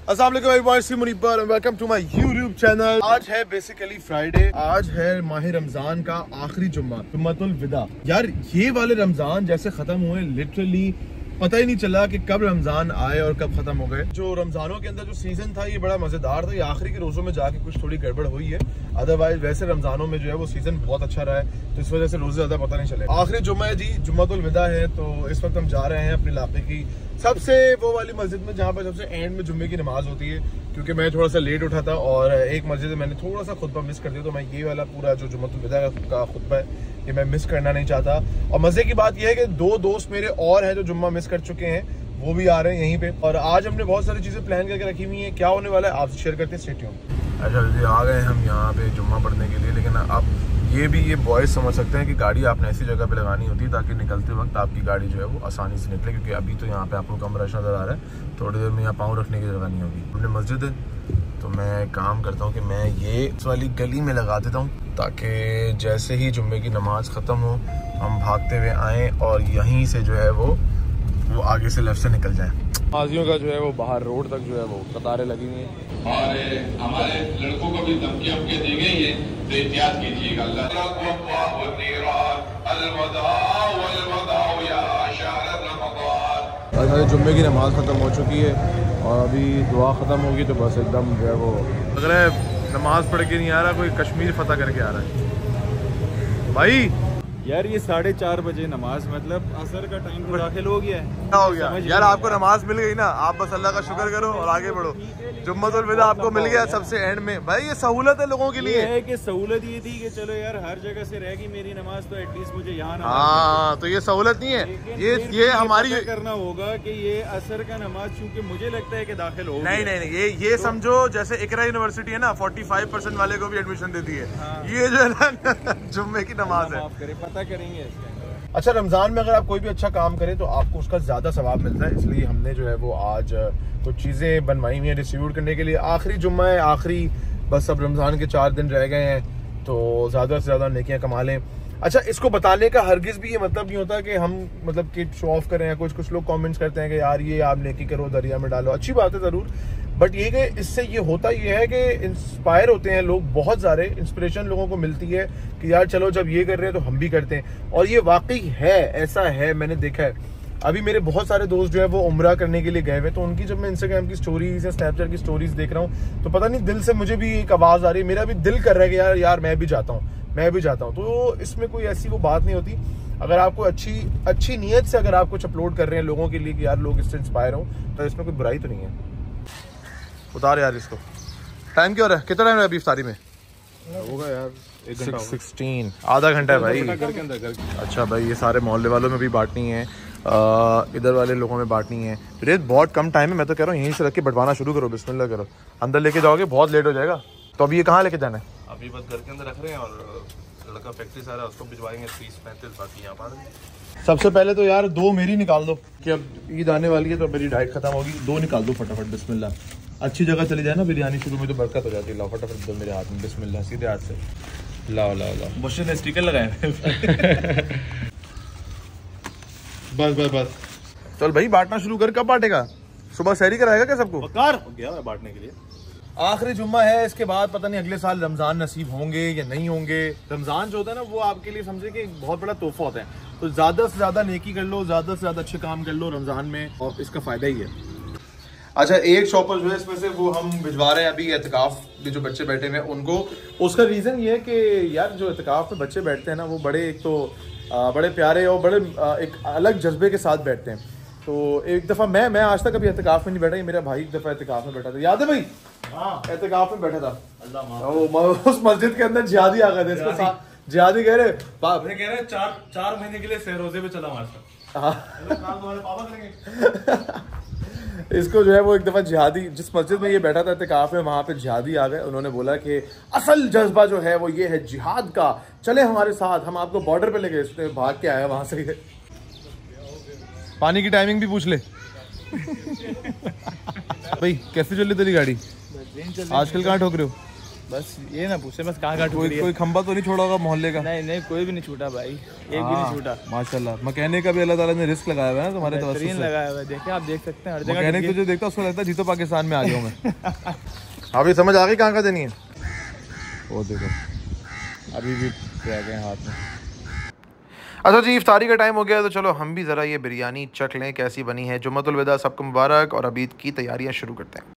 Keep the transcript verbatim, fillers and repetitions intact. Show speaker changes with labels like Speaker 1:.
Speaker 1: अस्सलाम वालेकुम एवरीवन, सी मुनीब पर welcome to my YouTube channel. आज है बेसिकली फ्राइडे, आज है माह रमजान का आखिरी जुम्मा, जुम्मतुल विदा। यार ये वाले रमजान जैसे खत्म हुए, लिटरली पता ही नहीं चला कि कब रमजान आए और कब खत्म हो गए। जो रमजानों के अंदर जो सीजन था ये बड़ा मजेदार था। ये आखिरी के रोजों में जाके कुछ थोड़ी गड़बड़ हुई है, अदरवाइज वैसे रमजानों में जो है वो सीजन बहुत अच्छा रहा है, तो इस वजह से रोजे ज्यादा पता नहीं चले। आखिरी जुम्मा है जी, जुम्मतुल विदा है। तो इस वक्त हम जा रहे हैं अपने इलाके की सबसे वो वाली मस्जिद में जहाँ पर सबसे एंड में जुम्मे की नमाज होती है, क्योंकि मैं थोड़ा सा लेट उठा था और एक मस्जिद में मैंने थोड़ा सा खुतबा मिस कर दिया, तो मैं ये वाला पूरा जो जुम्मतुल विदा का खुतबा है ये मैं मिस करना नहीं चाहता। और मजे की बात यह है कि दो दोस्त मेरे और हैं जो जुम्मा मिस कर चुके हैं, वो भी आ रहे हैं यहीं पे। और आज हमने बहुत सारी चीजें प्लान करके रखी हुई हैं, क्या होने वाला है आपसे शेयर करते हैं, स्टे ट्यून्ड। अच्छा जी, आ गए हम यहाँ पे जुम्मा पढ़ने के लिए, लेकिन अब ये भी ये बॉयज समझ सकते हैं कि गाड़ी आपने ऐसी जगह पे लगानी होती है ताकि निकलते वक्त आपकी गाड़ी जो है वो आसानी से निकले, क्योंकि अभी तो यहाँ पे आपको कम रश नजर आ रहा है, थोड़ी देर में यहाँ पाँव रखने की जगह नहीं होगी। हमने मस्जिद है तो मैं काम करता हूँ कि मैं ये इस वाली गली में लगा देता हूँ, ताकि जैसे ही जुम्मे की नमाज ख़त्म हो हम भागते हुए आएँ और यहीं से जो है वो वो आगे से लेफ्ट से निकल जाए। नमाजियों का जो है वो बाहर रोड तक जो है वो कतारें लगी हुई हैं
Speaker 2: और हमारे लड़कों को भी धमकी हमके दी गई है, तो एहतियात कीजिएगा।
Speaker 1: अच्छा, जुम्मे की नमाज ख़त्म हो चुकी है और अभी दुआ ख़त्म होगी तो बस एकदम जो है वो लग रहा है नमाज पढ़ के नहीं आ रहा, कोई कश्मीर फतह करके आ रहा है भाई।
Speaker 3: यार ये साढ़े चार बजे नमाज, मतलब असर का टाइम तो दाखिल हो गया है।
Speaker 1: क्या हो गया यार, आपको नमाज मिल गई ना, आप बस अल्लाह का शुक्र करो और आगे बढ़ो। जुम्मतुल विदा आपको मिल गया सबसे एंड में। भाई ये सहूलत है लोगों के लिए,
Speaker 3: है कि सहूलत ये थी कि चलो यार हर जगह से रहेगी मेरी नमाज, तो एटलीस्ट मुझे यहाँ
Speaker 1: हाँ, तो ये सहूलत नहीं है, ये ये हमारी
Speaker 3: करना होगा कि ये असर का नमाज, क्योंकि मुझे लगता है कि दाखिल हो
Speaker 1: नहीं नहीं नहीं ये ये समझो जैसे इकरा यूनिवर्सिटी है ना, पैंतालीस परसेंट वाले को भी एडमिशन देती है, ये जो है ना जुम्मे की नमाज है।
Speaker 3: पता करेंगे इसका।
Speaker 1: अच्छा, रमजान में अगर आप कोई भी अच्छा काम करें तो आपको उसका ज्यादा सवाब मिलता है, इसलिए हमने जो है वो आज कुछ चीजें बनवाई हुई हैं डिस्ट्रीब्यूट करने के लिए। आखिरी जुम्मा है, आखिरी बस अब रमजान के चार दिन रह गए हैं, तो ज्यादा से ज्यादा नेकियां कमा लें। अच्छा, इसको बताने का हरगिज भी ये मतलब नहीं होता कि हम मतलब कि शो ऑफ करें। कुछ कुछ लोग कमेंट्स करते हैं कि यार ये आप नेकी करो, दरिया में डालो, अच्छी बात है जरूर, बट ये कि इससे ये होता ये है कि इंस्पायर होते हैं लोग, बहुत सारे इंस्पिरेशन लोगों को मिलती है कि यार चलो जब ये कर रहे हैं तो हम भी करते हैं। और ये वाकई है, ऐसा है, मैंने देखा है। अभी मेरे बहुत सारे दोस्त जो है वो उम्रा करने के लिए गए हुए, तो उनकी जब मैं इंस्टाग्राम की स्टोरीज या स्नैपचैट की स्टोरीज देख रहा हूँ तो पता नहीं दिल से मुझे भी एक आवाज आ रही है, मेरा भी दिल कर रहा है कि यार यार मैं भी जाता हूँ, मैं भी जाता हूँ। तो इसमें कोई ऐसी वो बात नहीं होती। अगर आपको अच्छी अच्छी नीयत से अगर आप कुछ अपलोड कर रहे हैं लोगों के लिए कि यार लोग इससे इंस्पायर हो, तो इसमें कोई बुराई तो नहीं है। उतार यार इसको। टाइम क्या हो रहा है, कितना टाइम है अभी इफ्तारी में?
Speaker 3: होगा यार एक घंटा,
Speaker 1: सिक्सटीन, आधा घंटा है भाई।
Speaker 3: घर के अंदर घर के।
Speaker 1: अच्छा भाई, ये सारे मोहल्ले वालों में भी बांटनी है, इधर वाले लोगों में बांटनी है। फिर बहुत कम टाइम है, मैं तो कह रहा हूँ यहीं से रख के बंटवाना शुरू करो, बिस्मिल्लाह करो। अंदर लेके जाओगे बहुत लेट हो जाएगा। तो अभी ये कहाँ लेके जाना है?
Speaker 4: अभी बस घर के अंदर रख रहे हैं और लड़का फैक्ट्री सारा उसको भिजवाएंगे तीस पैंतीस, बाकी यहाँ पर।
Speaker 1: सबसे पहले तो यार दो मेरी निकाल दो कि अब ईद आने वाली है तो मेरी डाइट खत्म होगी। दो निकाल दो फटाफट, बिस्मिल्लाह। अच्छी जगह चली जाए ना बिरयानी, शुरू में तो बरकत हो जाती है। लाओ फटाफट दो मेरे हाथ में, बिस्मिल्लाह, सीधे हाथ से लाओ लाओ लाओ। मुझे ने स्टिकर लगाए बस बस बस, चल भाई बांटना शुरू कर। कब बांटेगा? सुबह सहरी कराएगा क्या सबको?
Speaker 3: कार गया मैं बांटने के लिए।
Speaker 1: आखिरी जुम्मा है, इसके बाद पता नहीं अगले साल रमजान नसीब होंगे या नहीं होंगे। रमजान जो होता है ना वो आपके लिए समझे कि बहुत बड़ा तोहफा होता है, तो ज्यादा से ज्यादा नेकी कर लो, ज्यादा से ज्यादा अच्छे काम कर लो रमजान में, और इसका फायदा ही है। अच्छा, एक शॉपर जो है इसमें से वो हम भिजवा रहे हैं अभी एतकाफ भी जो बच्चे बैठे हुए हैं उनको। उसका रीजन ये है कि यार जो एतकाफ में बच्चे बैठते हैं ना वो बड़े एक तो आ, बड़े प्यारे और बड़े आ, एक अलग जज्बे के साथ बैठते हैं। तो एक दफा मैं मैं आज तक कभी एतकाफ में नहीं बैठा, मेरा भाई एक दफा एतकाफ में बैठा था, याद है भाई? हाँ, एतकाफ में बैठा था। अल्लाह, उस मस्जिद के अंदर जिहादी आ गए थे, इसको साथ जिहादी कह रहे बाप
Speaker 3: कह रहे चार चार महीने के लिए सहरोजे पे चला हमारे साथ।
Speaker 1: इसको जो है वो एक दफा जिहादी, जिस मस्जिद में ये बैठा था इत्तिकाफ में, वहां पे जिहादी आ गए। उन्होंने बोला कि असल जज्बा जो है वो ये है जिहाद का, चले हमारे साथ, हम आपको बॉर्डर पे लेके। इसने भाग के आया वहां से। पानी की टाइमिंग भी पूछ ले भाई, कैसे चल रही तेरी गाड़ी आजकल? कहाँ ठोक रहे हो?
Speaker 3: बस ये ना पूछे बस कहाँ कहाँ
Speaker 1: कोई कोई खंबा तो नहीं छोड़ा होगा मोहल्ले का?
Speaker 3: नहीं नहीं कोई भी नहीं छूटा भाई, एक भी नहीं छूटा।
Speaker 1: माशाल्लाह, मैकेनिक का भी अल्लाह ताला ने रिस्क लगाया हुआ है तुम्हारे तवज्जुह से।
Speaker 3: लगाया हुआ है, देखिए आप देख सकते हैं हर जगह।
Speaker 1: मैकेनिक तुझे देखता उसको लगता है जीतो पाकिस्तान में आ गया मैं। अभी समझ आ गई कहाँ का देनी है? वो देखो अभी भी रह गए हाथ में। अच्छा जी, इफ्तारी का टाइम हो गया तो चलो हम भी ज़रा ये बिरयानी चख लें कैसी बनी है। जुम्मतुल विदा सबको मुबारक और अब ईद की तैयारियां शुरू करते हैं।